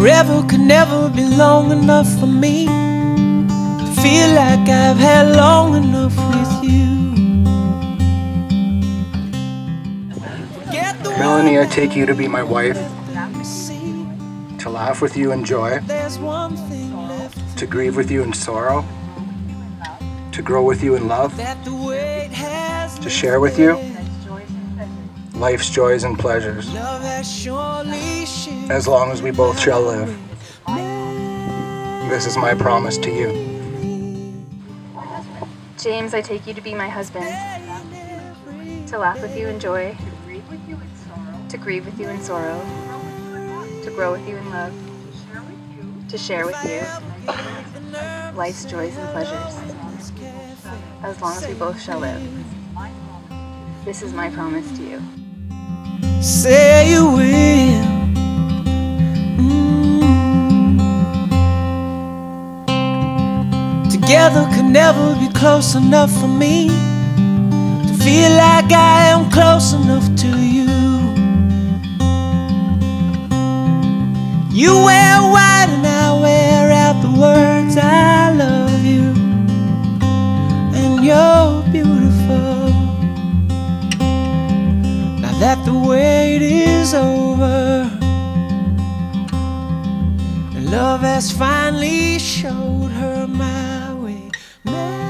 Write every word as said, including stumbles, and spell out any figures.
Forever could never be long enough for me to feel like I've had long enough with you. Melanie, I take you to be my wife, to laugh with you in joy, to grieve with you in sorrow, to grow with you in love, to share with you life's joys and pleasures, as long as we both shall live. This is my promise to you. James, I take you to be my husband, to laugh with you in joy, to grieve with you in sorrow, to grow with you in love, to share with you life's joys and pleasures, as long as we both shall live. This is my promise to you. Say you will. Mm. Together could never be close enough for me to feel like I am close enough to you. You wear white and I wear out the words I love you, and you're beautiful. Now that the wait is over, and love has finally showed her my way.